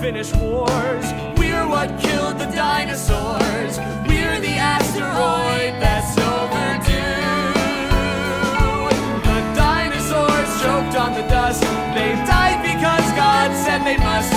finish wars. We're what killed the dinosaurs. We're the asteroid that's overdue. The dinosaurs choked on the dust. They died because God said they must.